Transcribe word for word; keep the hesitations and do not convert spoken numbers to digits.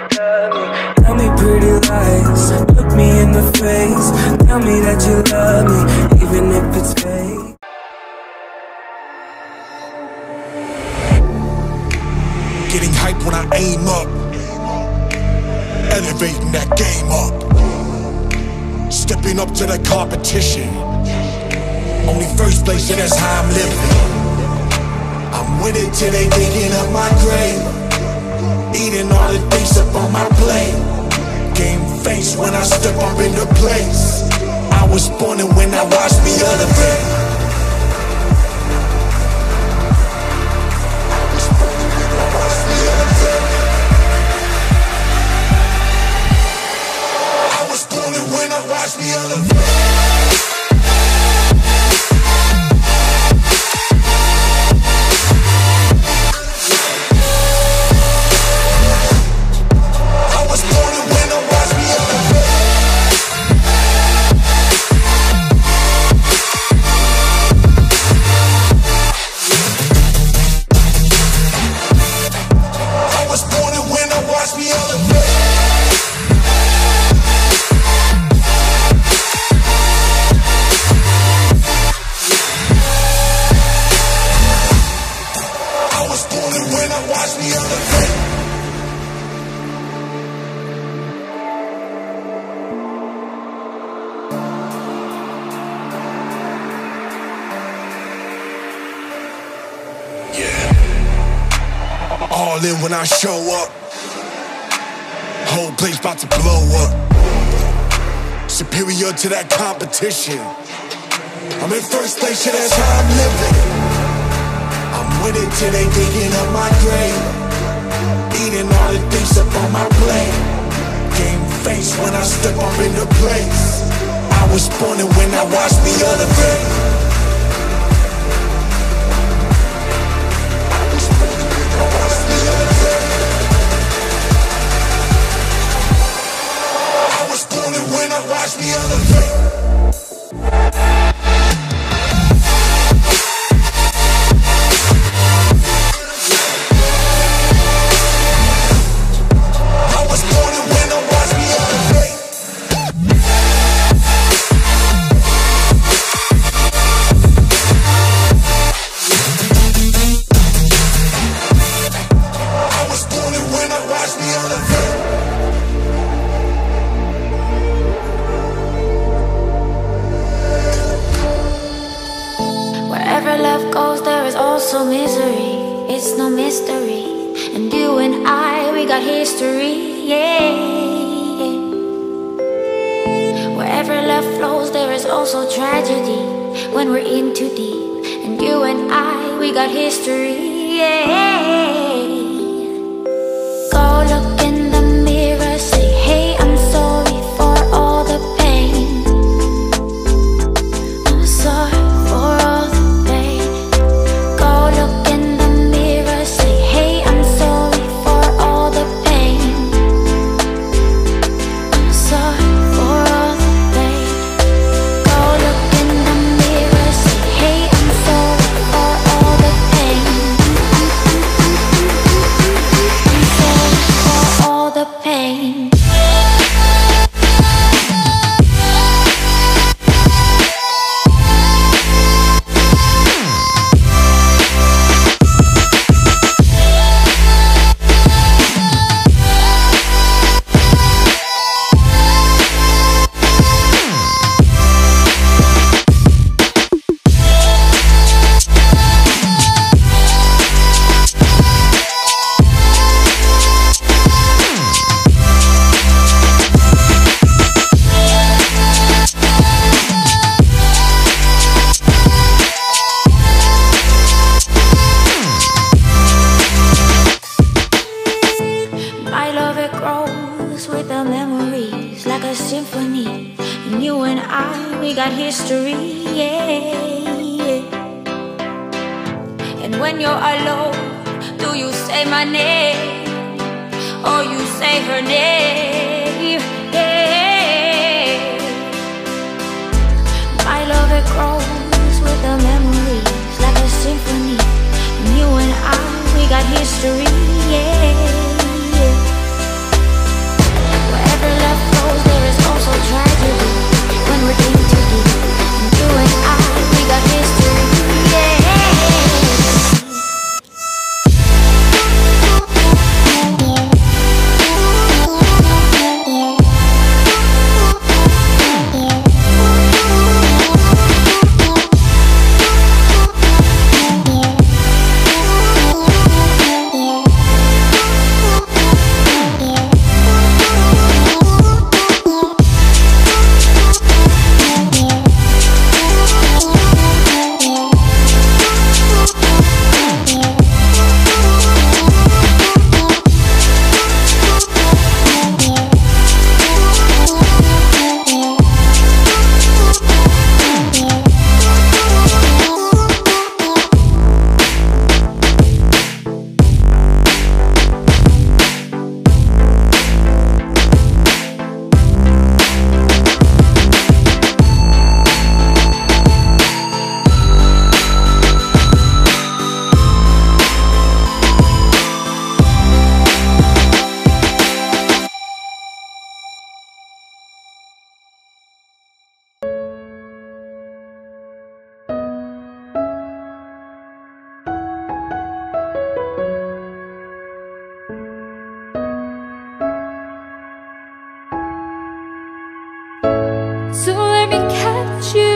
Tell me pretty lies, look me in the face. Tell me that you love me, even if it's fake. Getting hype when I aim up, elevating that game up, stepping up to the competition. Only first place, and that's how I'm living. I'm with it till they digging up my grave, eating all the things up on my plate. Game face when I step up in the place. I was born and when I watched me elevate. I was born and when I watched me elevate. I was born and when I watched me elevate. All in when I show up, whole place about to blow up. Superior to that competition. I'm in first place, yeah, that's how I'm living. I'm with it till they digging up my grave, eating all the things up on my plate. Game face when I step up in the place. I was born and when I watched me elevate. Watch me elevate. I was born and when I watch me elevate. I was born and when I watch me elevate. Wherever love goes, there is also misery. It's no mystery. And you and I, we got history, yeah, yeah. Wherever love flows, there is also tragedy when we're in too deep. And you and I, we got history, yeah. Go look in the mirror, say, hey, I'm sorry for all the pain. I'm sorry. When you're alone, do you say my name or you say her name? Yeah. My love, it grows with the memories like a symphony. And you and I, we got history, yeah, yeah. So let me catch you